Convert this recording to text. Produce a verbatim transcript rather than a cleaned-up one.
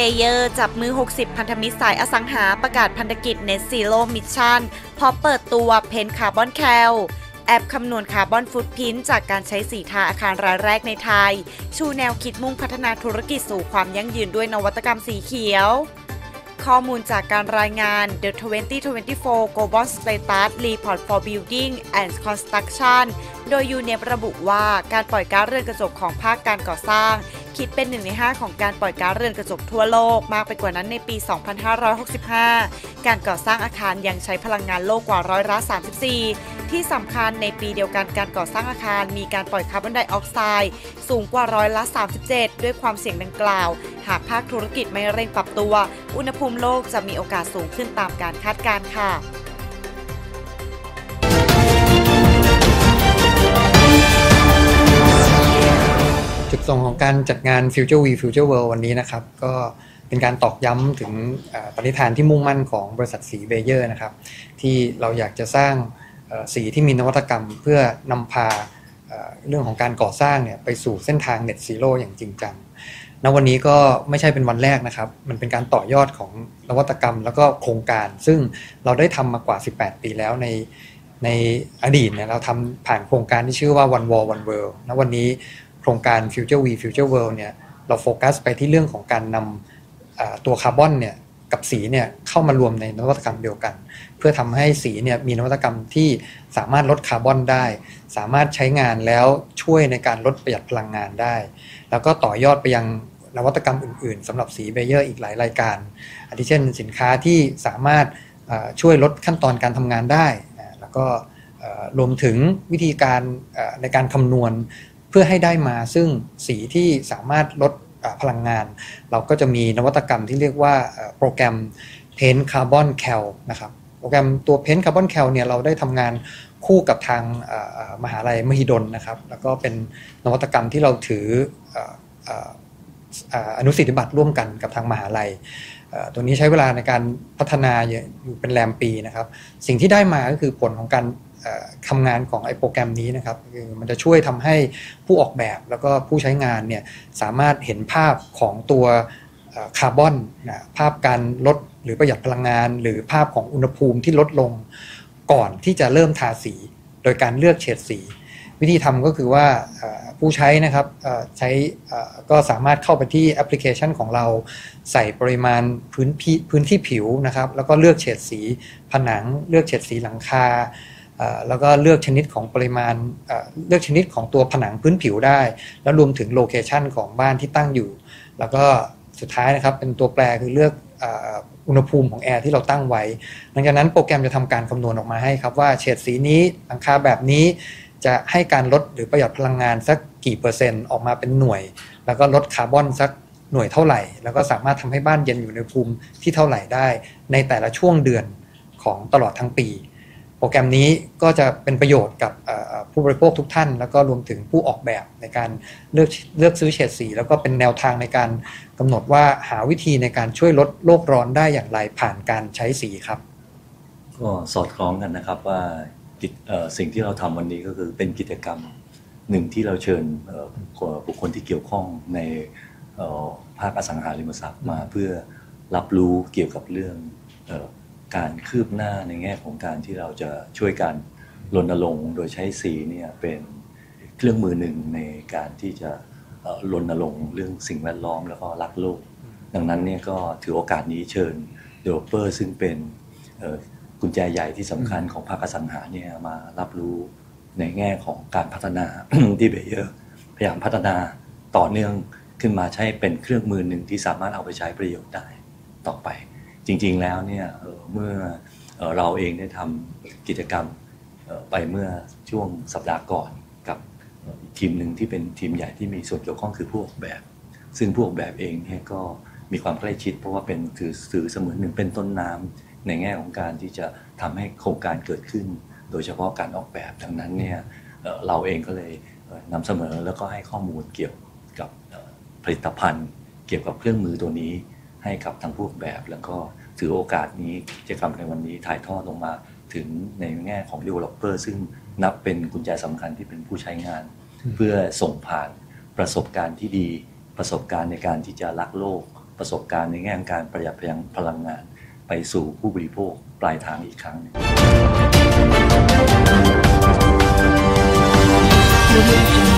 เบเยอร์จับมือ หกสิบ พันธมิตรสายอสังหาประกาศพันธกิจ Net Zero Mission พร้อมเปิดตัวเพนคาร์บอนแคลแอปคำนวณคาร์บอนฟุตพิ้นจากการใช้สีทาอาคารรายแรกในไทย ชูแนวคิดมุ่งพัฒนาธุรกิจสู่ความยั่งยืนด้วยนวัตกรรมสีเขียวข้อมูลจากการรายงาน The สองพันยี่สิบสี่ Global Status Report for Building and Construction โดยยูเนประบุว่าการปล่อยก๊าซเรือนกระจกของภาคการก่อสร้างคิดเป็นหนึ่งในห้าของการปล่อยก๊าซเรือนกระจกทั่วโลกมากไปกว่านั้นในปี สองพันห้าร้อยหกสิบห้า การก่อสร้างอาคารยังใช้พลังงานโลกกว่าร้อยละ สามสิบสี่ ที่สำคัญในปีเดียวกันการก่อสร้างอาคารมีการปล่อยคาร์บอนไดออกไซด์สูงกว่าร้อยละ สามสิบเจ็ด ด้วยความเสี่ยงดังกล่าวหากภาคธุรกิจไม่เร่งปรับตัวอุณหภูมิโลกจะมีโอกาสสูงขึ้นตามการคาดการณ์ค่ะจุดประสงค์ของการจัดงาน Future We Future World วันนี้นะครับก็เป็นการตอกย้ำถึงปณิธานที่มุ่งมั่นของบริษัทสีเบเยอร์นะครับที่เราอยากจะสร้างสีที่มีนวัตกรรมเพื่อนำพาเรื่องของการก่อสร้างเนี่ยไปสู่เส้นทาง Net Zero อย่างจริงจังณวันนี้ก็ไม่ใช่เป็นวันแรกนะครับมันเป็นการต่อยอดของนวัตกรรมแล้วก็โครงการซึ่งเราได้ทำมากว่าสิบแปดปีแล้วในในอดีตเนี่ยเราทำผ่านโครงการที่ชื่อว่า One Wall One World ณวันนี้โครงการ Future We Future World เนี่ยเราโฟกัสไปที่เรื่องของการนำตัวคาร์บอนเนี่ยกับสีเนี่ยเข้ามารวมในนวัตกรรมเดียวกันเพื่อทำให้สีเนี่ยมีนวัตกรรมที่สามารถลดคาร์บอนได้สามารถใช้งานแล้วช่วยในการลดประหยัดพลังงานได้แล้วก็ต่อยอดไปยังนวัตกรรมอื่นๆสำหรับสีเบเยอร์อีกหลายรายการอาทิเช่นสินค้าที่สามารถช่วยลดขั้นตอนการทำงานได้แล้วก็รวมถึงวิธีการในการคำนวณเพื่อให้ได้มาซึ่งสีที่สามารถลดพลังงานเราก็จะมีนวัตกรรมที่เรียกว่าโปรแกรม Paint Carbon Cal นะครับโปรแกรมตัว Paint Carbon Cal เนี่ยเราได้ทำงานคู่กับทางมหาลัยมหิดลนะครับแล้วก็เป็นนวัตกรรมที่เราถืออนุสิทธิบัตรร่วมกันกับทางมหาลัยตัวนี้ใช้เวลาในการพัฒนาอยู่เป็นแรมปีนะครับสิ่งที่ได้มาก็คือผลของการทำงานของไอ้โปรแกรมนี้นะครับคือมันจะช่วยทำให้ผู้ออกแบบแล้วก็ผู้ใช้งานเนี่ยสามารถเห็นภาพของตัวคาร์บอนนะภาพการลดหรือประหยัดพลังงานหรือภาพของอุณหภูมิที่ลดลงก่อนที่จะเริ่มทาสีโดยการเลือกเฉดสีวิธีทำก็คือว่าผู้ใช้นะครับใช้ก็สามารถเข้าไปที่แอปพลิเคชันของเราใส่ปริมาณพื้นพื้นที่ผิวนะครับแล้วก็เลือกเฉดสีผนังเลือกเฉดสีหลังคาแล้วก็เลือกชนิดของปริมาณเลือกชนิดของตัวผนังพื้นผิวได้แล้วรวมถึงโลเคชันของบ้านที่ตั้งอยู่แล้วก็สุดท้ายนะครับเป็นตัวแปรคือเลือกอุณหภูมิของแอร์ที่เราตั้งไว้หลังจากนั้นโปรแกรมจะทำการคำนวณออกมาให้ครับว่าเฉดสีนี้หลังคาแบบนี้จะให้การลดหรือประหยัดพลังงานสักกี่เปอร์เซ็นต์ออกมาเป็นหน่วยแล้วก็ลดคาร์บอนสักหน่วยเท่าไหร่แล้วก็สามารถทำให้บ้านเย็นอยู่ในภูมิที่เท่าไหร่ได้ในแต่ละช่วงเดือนของตลอดทั้งปีโปรแกรมนี้ก็จะเป็นประโยชน์กับผู้บริโภคทุกท่านแล้วก็รวมถึงผู้ออกแบบในการเลือกเลือกซื้อเฉดสีแล้วก็เป็นแนวทางในการกำหนดว่าหาวิธีในการช่วยลดโลกร้อนได้อย่างไรผ่านการใช้สีครับก็สอดคล้องกันนะครับว่าสิ่งที่เราทำวันนี้ก็คือเป็นกิจกรรมหนึ่งที่เราเชิญบุคคลที่เกี่ยวข้องในภาคอสังหาริมทรัพย์มาเพื่อรับรู้เกี่ยวกับเรื่องการคืบหน้าในแง่ของการที่เราจะช่วยกันรณรงค์โดยใช้สีเนี่ยเป็นเครื่องมือหนึ่งในการที่จะรณรงค์เรื่องสิ่งแวดล้อมแล้วก็รักโลกดังนั้นเนี่ยก็ถือโอกาสนี้เชิญ developer ซึ่งเป็นกุญแจใหญ่ที่สำคัญของภาคอสังหาเนี่ยมารับรู้ในแง่ของการพัฒนา ที่เบเยอร์พยายามพัฒนาต่อเนื่องขึ้นมาใช้เป็นเครื่องมือหนึ่งที่สามารถเอาไปใช้ประโยชน์ได้ต่อไปจริงๆแล้วเนี่ยเมื่อเราเองได้ทำกิจกรรมไปเมื่อช่วงสัปดาห์ก่อนกับทีมหนึ่งที่เป็นทีมใหญ่ที่มีส่วนเกี่ยวข้องคือผู้ออกแบบซึ่งผู้ออกแบบเองเนี่ยก็มีความใกล้ชิดเพราะว่าเป็นคือสื่อเสมือนหนึ่งเป็นต้นน้ำในแง่ของการที่จะทำให้โครงการเกิดขึ้นโดยเฉพาะการออกแบบดังนั้นเนี่ยเราเองก็เลยนำเสนอแล้วก็ให้ข้อมูลเกี่ยวกับผลิตภัณฑ์เกี่ยวกับเครื่องมือตัวนี้ให้กับทางผู้ออกแบบแล้วก็ถือโอกาสนี้กิจกรรมในวันนี้ถ่ายทอดลงมาถึงในแง่ของ developer ซึ่งนับเป็นกุญแจสำคัญที่เป็นผู้ใช้งานเพื่อส่งผ่านประสบการณ์ที่ดีประสบการณ์ในการที่จะรักโลกประสบการณ์ในแง่การประหยัดพลังงานไปสู่ผู้บริโภคปลายทางอีกครั้งหนึ่ง